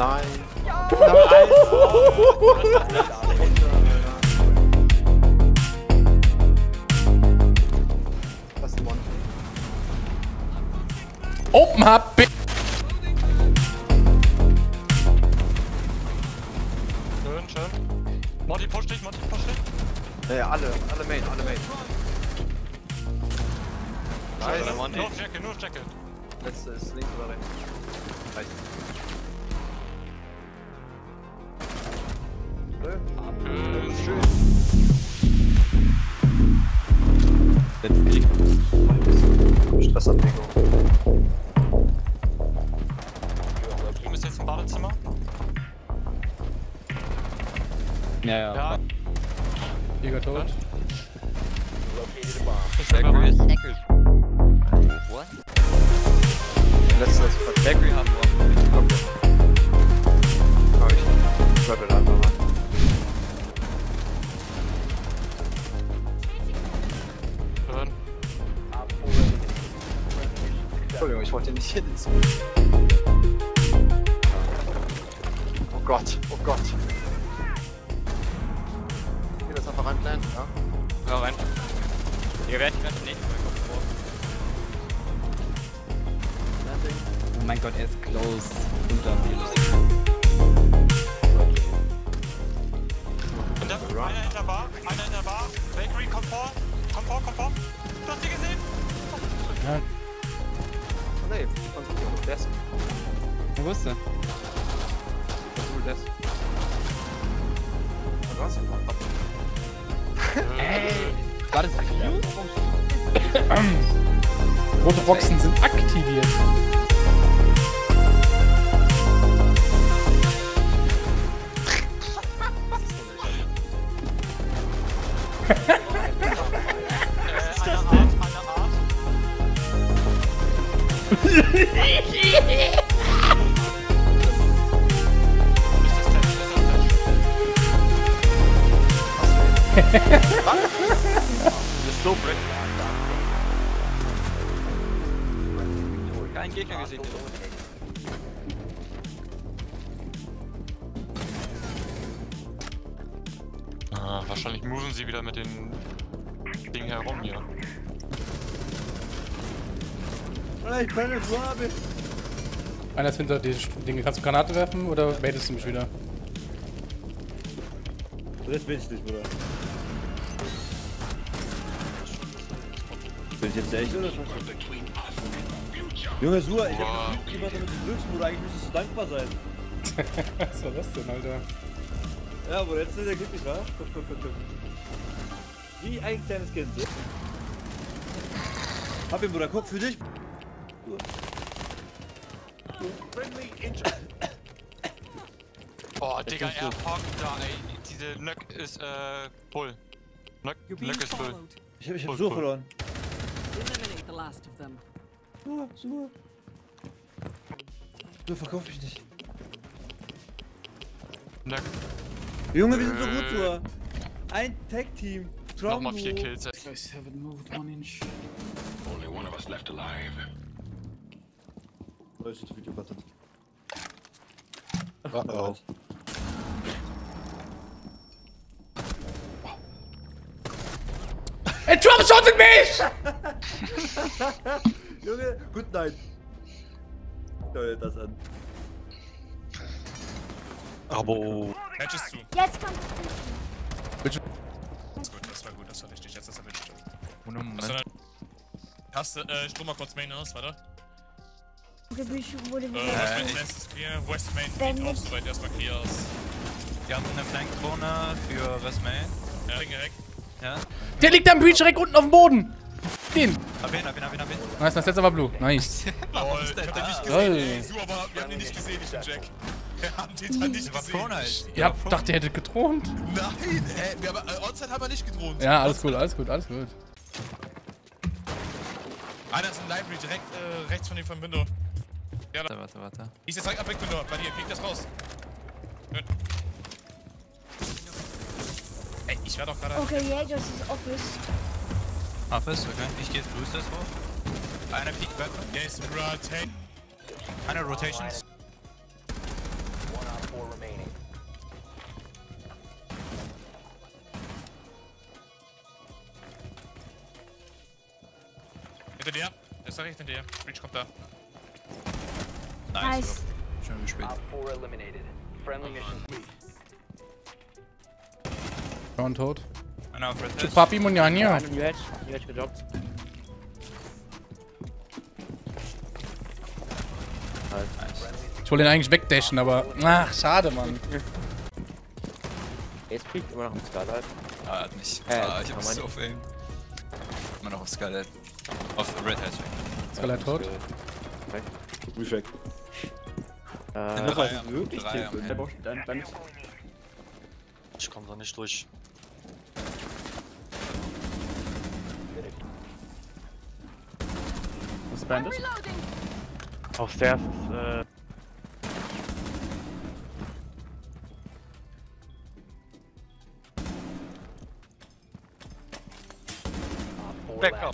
Nein. Ja. Nein. Was ist ein One? Open Hub. Schön. Monty, push dich. Ja, alle Main. Nice. Nur Jacket. Letzte ist links oder rechts. Rechts. Schön. Stressabwägung. Du bist jetzt im Badezimmer? Ja. Jäger tot. Ich selber rein. What? Letzte ist Bakery haben wir. Okay. Hab ich. Rebel einfach mal. Schön. Entschuldigung, ich wollte nicht hin ins. Oh Gott. Geht das einfach reinplanen, ja? Ja, rein. Ihr werdet nicht vor. Landing. Oh mein Gott, er ist close. Unter mir. Einer in der Bar. Bakery, komm vor. Du hast sie gesehen? Ja. Oh nee, von so Desk. Ich wusste. Von Desk. Du hast ihn noch. War das Rote Boxen sind aktiviert. Eine Art. Das so Brett. Kein Gegner gesehen. Wahrscheinlich moven sie wieder mit den Dingen herum hier. Einer ist hinter die Dinge. Kannst du Granate werfen oder baitest du mich wieder? Das bin ich nicht, Bruder. Bin ich jetzt echt oder was? Junge, Sua, ich hab gefühlt jemand damit gedrückt, Bruder. Eigentlich müsstest du dankbar sein. Was war das denn, Alter? Ja, Bruder, jetzt ist der glücklich, wa? Guck. Wie ein kleines Kind, so. Hab ihn, Bruder, guck für dich. Boah, Digga, er hockt da, ey. Diese Nöck ist, Bull. Nöck ist Bull. Ich hab Sua verloren. Eliminate the last of them. Sua. Du verkauf mich nicht. Nöck. Junge, wir sind so gut, Sua. Ein Tag-Team. Nochmal 4 Kills. Guys haven't moved 1 inch. Only one of us left alive. Leute, das Video wartet. Oh. Er dropshottet mich! Junge, good night. Schau dir das an. Aber. Match ist zu. Jetzt kommt Das war gut, das war richtig. Jetzt ist er richtig. Moment. Hast du, Strom mal kurz Main aus, warte. wurde West ist clear, West Main liegt auch soweit erstmal clear aus. Wir haben eine Flankdrohne für Westmain. Ja, Ringe weg. Ja. Der liegt am Breach direkt unten auf dem Boden. Den. Hab ihn. Nice, das letzte war Blue. Nice. Lol, ich hab den nicht Lol. gesehen, ey. So, aber wir haben den nicht gesehen, ich und Jack. Wir haben den dann nicht gesehen. Ihr dachte, ihr hättet gedroht? Nein, wir haben, Onside haben wir nicht gedroht. Ja, alles gut. Einer ist im Library, direkt rechts von dem vom Window. Ja, Warte. ich jetzt direkt ab weg, Window. Bei dir, piek das raus. Gut. Ey, ich war doch gerade. Okay, Jäger ist Office. Office, okay. Ich geh jetzt Boosters hoch. Einer Peak Weapon. Yes, rotate. Einer Rotations. Hinter dir. Der ist da rechts hinter dir. Breach kommt da. Nice. Schön gespielt. Schon tot. Einer auf Red Hatch. Papi Munjania. New Edge gedroppt. Ich wollte ihn eigentlich wegdashen, aber. Ach, schade, Mann. Ace Peak immer noch im Skylight. Ah, hat nicht. Ich Ich hab so viel. Immer noch auf Skylight. Auf Red Hatch. Skylight tot. Ruhig weg. Noch Drei was am- wirklich drei am tief. Dann Ich komm da nicht durch. was Bandit? Auf Stairs ist, Backup,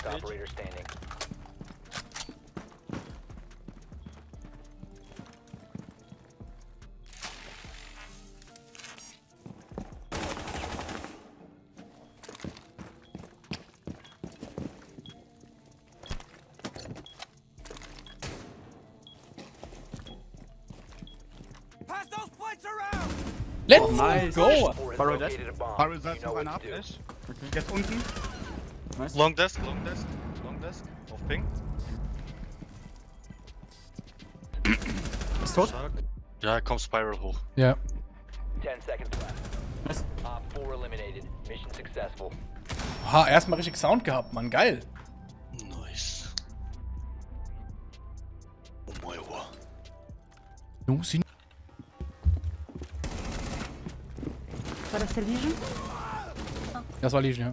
Let's Nice. go! Borrow that. Barrel setzt noch eine ab, Flash. Jetzt unten. Long desk, long desk, long desk. Auf Ping. Ist tot? Ja, komm Spiral hoch. Ja. 10 seconds left. Op 4 eliminated. Mission successful. Oha, erstmal richtig Sound gehabt, Mann. Geil. Nice. Oh mein Gott. Jungs, sind. War das der Legion? Das war Legion, ja.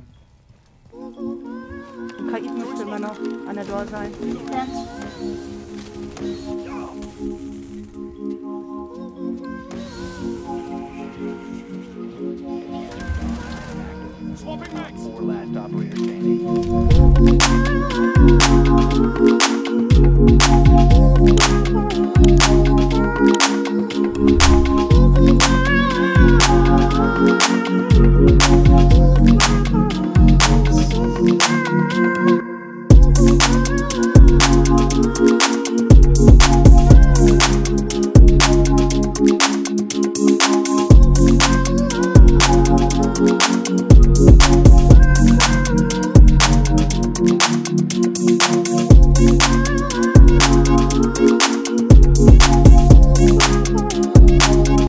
Und KI müsste immer noch an der Door sein. Ja.